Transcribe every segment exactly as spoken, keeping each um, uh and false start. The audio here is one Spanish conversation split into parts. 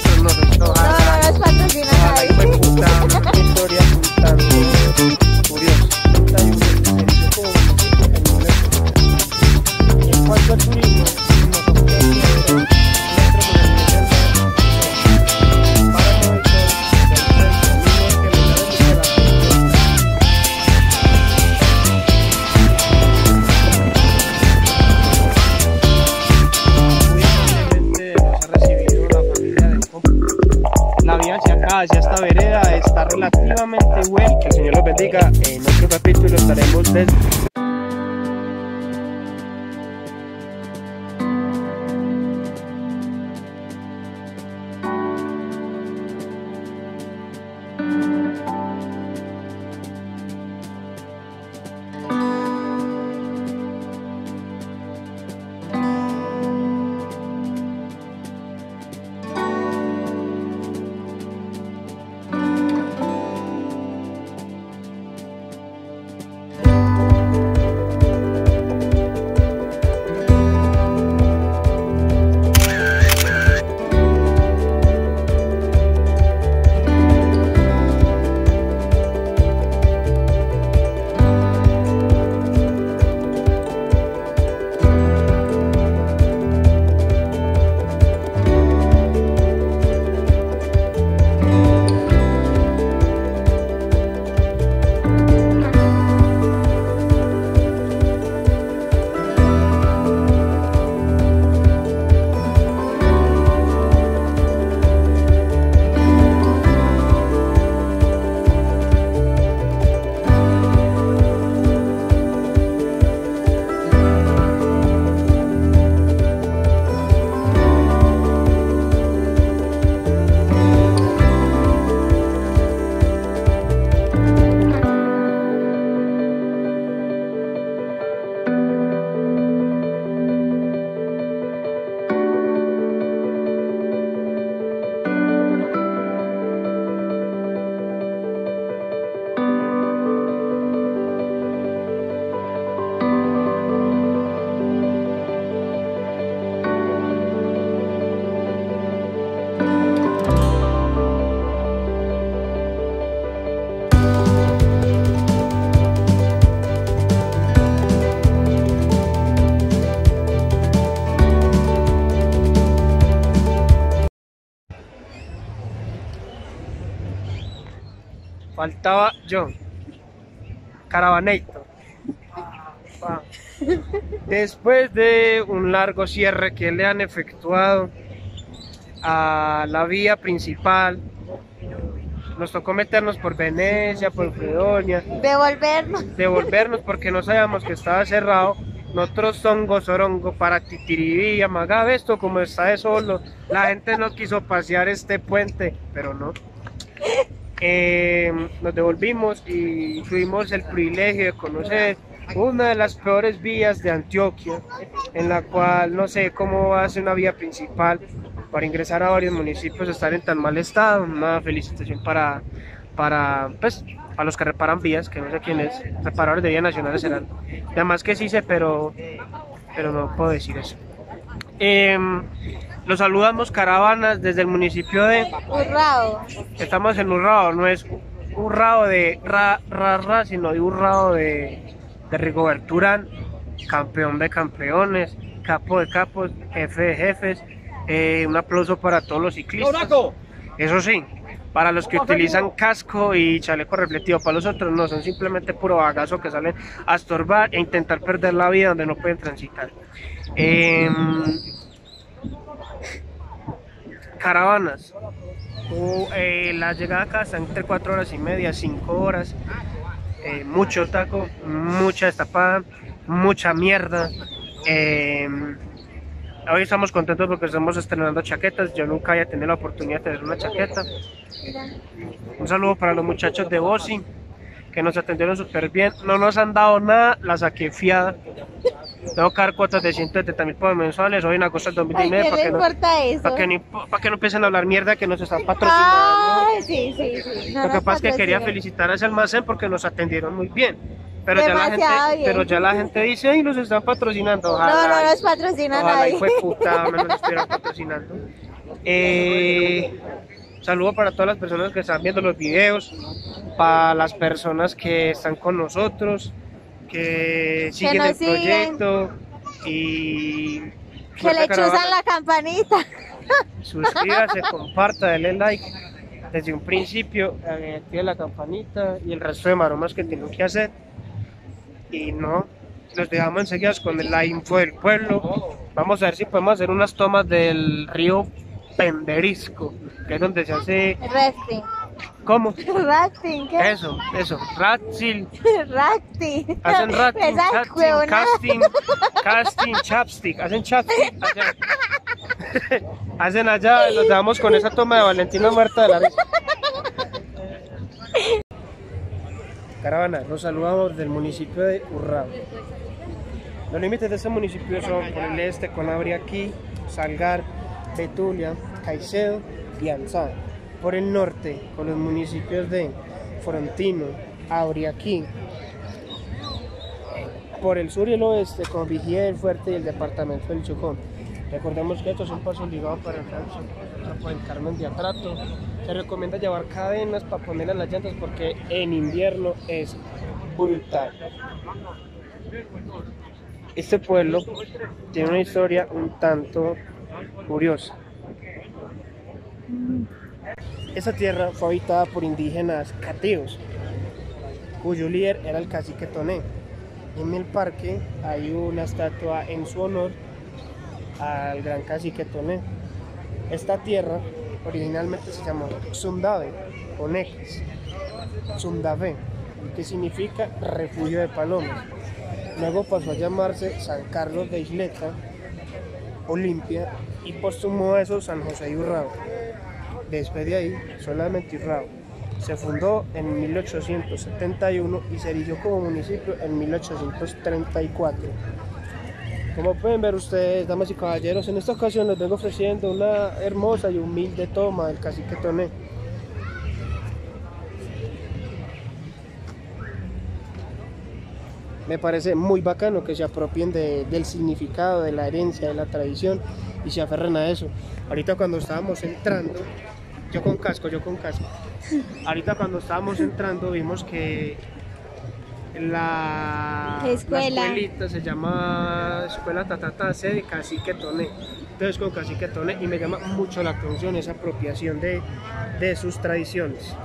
nosotros no, son todos. No, no nos patrocina nadie. Fue puta, una historia tan curiosa. En cuanto al turismo, nos ofrece hacia esta vereda está relativamente buena. Que el Señor los bendiga. En otro capítulo estaremos desde... Faltaba yo, Caravaneito. Después de un largo cierre que le han efectuado a la vía principal, nos tocó meternos por Venecia, por Fredonia, Devolvernos. devolvernos porque no sabíamos que estaba cerrado. Nosotros songo, sorongo, para Titiribí, Amagave, esto como está de solo, la gente no quiso pasear este puente, pero no. Eh, nos devolvimos y tuvimos el privilegio de conocer una de las peores vías de Antioquia, en la cual no sé cómo hace una vía principal para ingresar a varios municipios estar en tan mal estado. Una felicitación para, para, pues, para los que reparan vías, que no sé quién es, reparadores de vías nacionales serán, además que sí sé, pero, pero no puedo decir eso. Eh, los saludamos Caravanas desde el municipio de Urrao. Estamos en Urrao, no es Urrao de ra, ra, ra, sino de Urrao de, de Rigoberto Urán, campeón de campeones, capo de capos, jefe de jefes. Eh, un aplauso para todos los ciclistas. Eso sí, para los que utilizan casco y chaleco reflectivo, para los otros no, son simplemente puro bagazo que salen a estorbar e intentar perder la vida donde no pueden transitar. Eh, caravanas, uh, eh, la llegada acá está entre cuatro horas y media, cinco horas, eh, mucho taco, mucha destapada, mucha mierda. Eh, hoy estamos contentos porque estamos estrenando chaquetas. Yo nunca había tenido la oportunidad de tener una chaqueta. Un saludo para los muchachos de Bossi, que nos atendieron súper bien. No nos han dado nada, la saqué fiada. Tengo que dar cuotas de ciento setenta mil pesos mensuales hoy en agosto del dos mil diecinueve. ¿Qué le importa eso? Para que, no, para que no empiecen a hablar mierda que nos están patrocinando. Ay, sí, sí, sí. No Lo que nos pasa es que quería patrocinan. felicitar a ese almacén porque nos atendieron muy bien. Pero ya, la gente, Demasiado bien. pero ya la gente dice, ay, nos están patrocinando. No, Ojalá, no nos patrocina ojalá nadie. y fue puta, me nos estuvieran patrocinando. Eh, saludo para todas las personas que están viendo los videos, para las personas que están con nosotros, que siguen nos el siguen. proyecto y Que le chuzan la campanita. suscríbase, comparta, denle like desde un principio, eh, active la campanita y el resto de maromas que tienen que hacer. Y no, los dejamos enseguida con la info del pueblo. Vamos a ver si podemos hacer unas tomas del río Penderisco, que es donde se hace... Rafting. ¿Cómo? Rafting, ¿qué? Eso, eso, Ratsil. Rafting. Hacen ratting, Esa chatting, huevona. casting, casting, chapstick, hacen chapstick allá. Hacen allá, los damos con esa toma de Valentina muerta de la risa. Caravana, los saludamos del municipio de Urrao. Los límites de este municipio son por el este con Abriaquí, Salgar, Betulia, Caicedo y Anzá. Por el norte con los municipios de Frontino, Abriaquí. Por el sur y el oeste con Vigía del Fuerte y el departamento del Chocó. Recordemos que estos son pasos obligados para entrar por el Carmen de Atrato. Se recomienda llevar cadenas para ponerlas en las llantas porque en invierno es brutal. Este pueblo tiene una historia un tanto curiosa. Esta tierra fue habitada por indígenas cativos, cuyo líder era el cacique Toné. En el parque hay una estatua en su honor al gran cacique Toné. Esta tierra originalmente se llamó Sundave, con X, Sundave, que significa refugio de palomas. Luego pasó a llamarse San Carlos de Isleta, Olimpia, y póstumo a eso San José de Urrao. Después de ahí, solamente Urrao. Se fundó en mil ochocientos setenta y uno y se erigió como municipio en mil ochocientos treinta y cuatro. Como pueden ver ustedes, damas y caballeros, en esta ocasión les vengo ofreciendo una hermosa y humilde toma del cacique Toné. Me parece muy bacano que se apropien de, del significado, de la herencia, de la tradición y se aferren a eso. Ahorita cuando estábamos entrando, yo con casco, yo con casco. Ahorita cuando estábamos entrando vimos que la, Escuela. la escuelita se llama Escuela Tatata C de Cacique Toné. Entonces con Cacique Toné y me llama mucho la atención esa apropiación de, de sus tradiciones.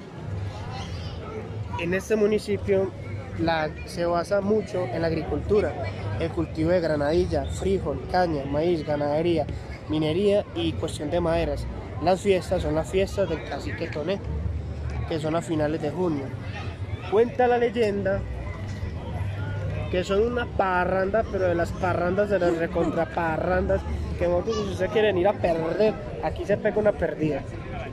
En este municipio la, se basa mucho en la agricultura, el cultivo de granadilla, frijol, caña, maíz, ganadería, minería y cuestión de maderas. Las fiestas son las fiestas del cacique Toné, que son a finales de junio. Cuenta la leyenda que son una parranda, pero de las parrandas de las recontraparrandas, que nosotros, si ustedes quieren ir a perder, aquí se pega una perdida.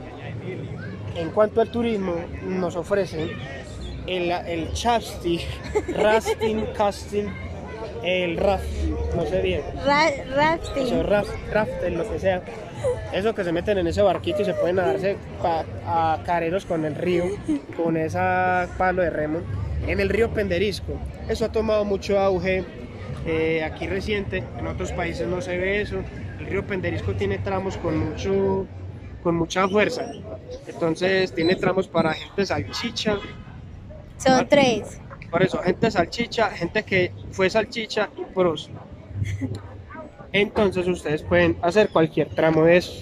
En cuanto al turismo, nos ofrecen el, el chapstick, rafting, casting, el raft, no sé bien. Ra rafting. Eso, raft, rafting, lo que sea. Eso que se meten en ese barquito y se pueden darse a careros con el río, con esa palo de remo, en el río Penderisco. Eso ha tomado mucho auge eh, aquí reciente, en otros países no se ve eso. El río Penderisco tiene tramos con, mucho, con mucha fuerza, entonces tiene tramos para gente salchicha. Son tres. Por eso, gente salchicha, gente que fue salchicha y pros. Entonces ustedes pueden hacer cualquier tramo de esos.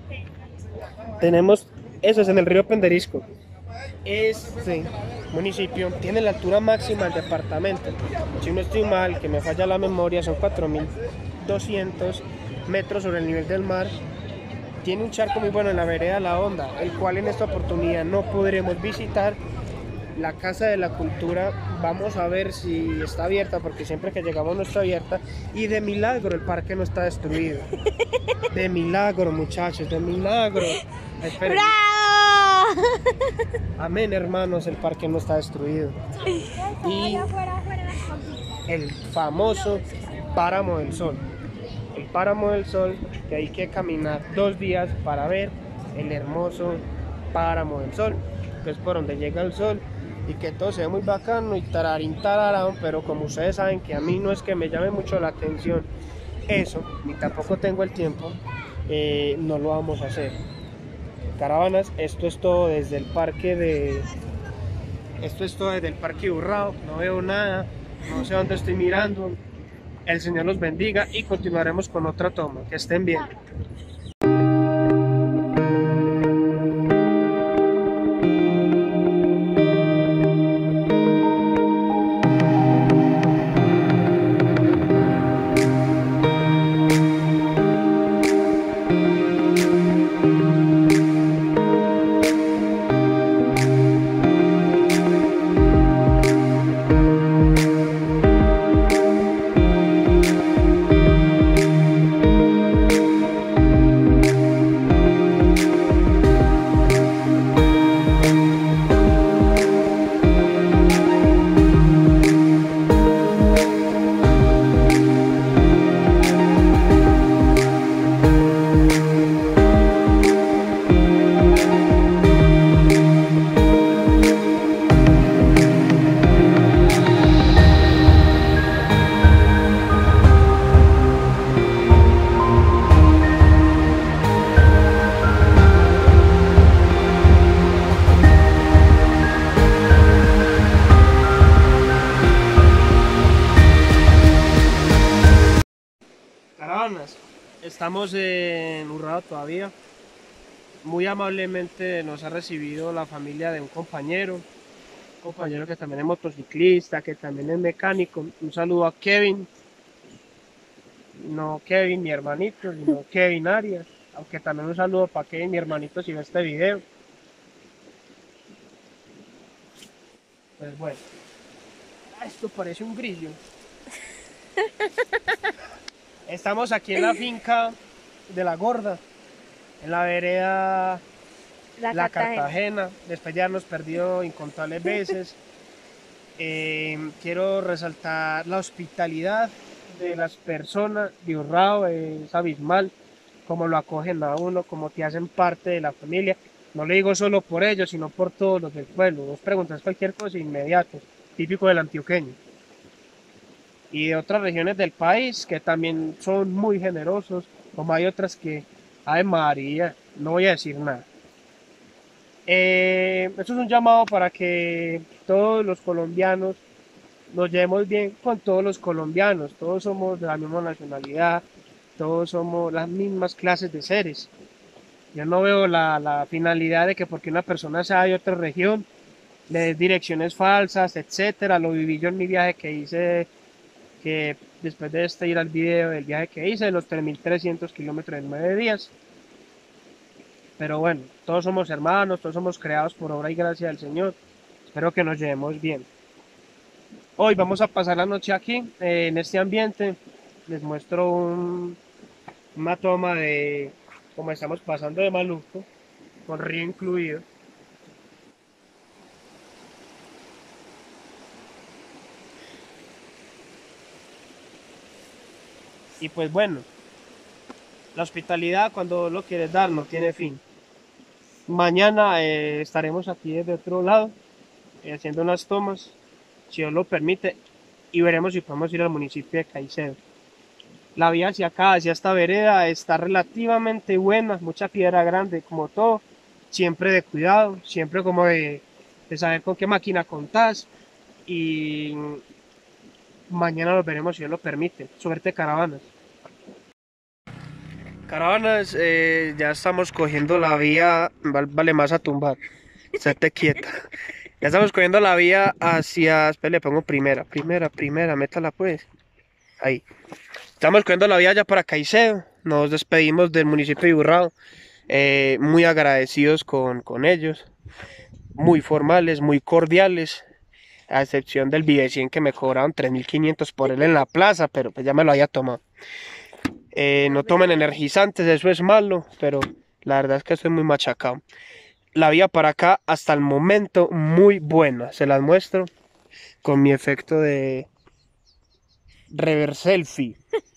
Tenemos, eso es en el río Penderisco. Este municipio tiene la altura máxima del departamento. Si no estoy mal, que me falla la memoria, son cuatro mil doscientos metros sobre el nivel del mar. Tiene un charco muy bueno en la vereda La Honda, el cual en esta oportunidad no podremos visitar. La Casa de la Cultura, vamos a ver si está abierta, porque siempre que llegamos no está abierta. Y de milagro el parque no está destruido. De milagro, muchachos, de milagro. Esperen. ¡Bravo! Amén, hermanos, el parque no está destruido. Y el famoso Páramo del Sol. El Páramo del Sol, que hay que caminar dos días para ver el hermoso Páramo del Sol, que es por donde llega el sol. Y que todo se ve muy bacano y tararín tararán, pero como ustedes saben que a mí no es que me llame mucho la atención eso, ni tampoco tengo el tiempo, eh, no lo vamos a hacer. Caravanas, esto es todo desde el parque de... Esto es todo desde el parque Urrao, no veo nada, no sé dónde estoy mirando. El Señor los bendiga y continuaremos con otra toma. Que estén bien. Caravanas, estamos en Urrao todavía. Muy amablemente nos ha recibido la familia de un compañero, un compañero que también es motociclista, que también es mecánico. Un saludo a Kevin, no Kevin mi hermanito, sino Kevin Arias, aunque también un saludo para Kevin mi hermanito si ve este video. Pues bueno, esto parece un grillo. Estamos aquí en la finca de La Gorda, en la vereda La, La Cartagena. Cartagena, después de habernos perdido incontables veces. Eh, quiero resaltar la hospitalidad de las personas de Urrao, es abismal, como lo acogen a uno, como te hacen parte de la familia. No lo digo solo por ellos, sino por todos los del pueblo. Vos preguntas cualquier cosa inmediato, típico del antioqueño. Y de otras regiones del país que también son muy generosos, como hay otras que, ay María, no voy a decir nada. Eh, esto es un llamado para que todos los colombianos nos llevemos bien con todos los colombianos, todos somos de la misma nacionalidad, todos somos las mismas clases de seres. Yo no veo la, la finalidad de que porque una persona sea de otra región, le des direcciones falsas, etcétera. Lo viví yo en mi viaje que hice, que después de este ir al video del viaje que hice, de los tres mil trescientos kilómetros en nueve días. Pero bueno, todos somos hermanos, todos somos creados por obra y gracia del Señor. Espero que nos llevemos bien. Hoy vamos a pasar la noche aquí, eh, en este ambiente. Les muestro un, una toma de cómo estamos pasando de maluco, con río incluido. Y pues bueno, la hospitalidad cuando lo quieres dar no tiene fin. Mañana eh, estaremos aquí desde otro lado, eh, haciendo unas tomas, si Dios lo permite, y veremos si podemos ir al municipio de Caicedo. La vía hacia acá, hacia esta vereda, está relativamente buena, mucha piedra grande, como todo, siempre de cuidado, siempre como de, de saber con qué máquina contás, y mañana lo veremos si Dios lo permite. Suerte, caravanas. Caravanas, eh, ya estamos cogiendo la vía, val- vale más a tumbar, estate quieta. Ya estamos cogiendo la vía hacia, espera, le pongo primera, primera, primera, métala pues, ahí. Estamos cogiendo la vía ya para Caicedo, nos despedimos del municipio de Urrao, eh, muy agradecidos con, con ellos, muy formales, muy cordiales, a excepción del Vive cien que me cobraron tres mil quinientos por él en la plaza, pero pues ya me lo había tomado. Eh, no tomen energizantes, eso es malo, pero la verdad es que estoy muy machacado. La vía para acá hasta el momento muy buena, se las muestro con mi efecto de reverse selfie,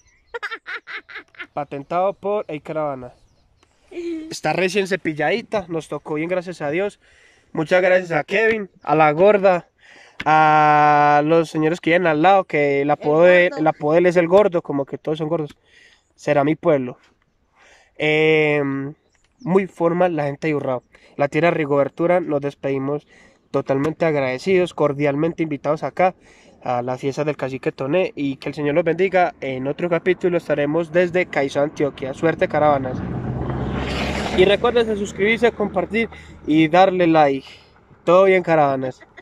patentado por Ey Caravana. Está recién cepilladita, nos tocó bien, gracias a Dios. Muchas gracias a Kevin, a la gorda, a los señores que vienen al lado, que el apodo, de, el apodo de él es el gordo, como que todos son gordos. Será mi pueblo. Eh, muy formal la gente de Urrao. La tierra Rigobertura, nos despedimos totalmente agradecidos, cordialmente invitados acá a las fiestas del Cacique Toné y que el Señor los bendiga. En otro capítulo estaremos desde Caizó, Antioquia. Suerte, caravanas. Y recuerden suscribirse, compartir y darle like. Todo bien, caravanas.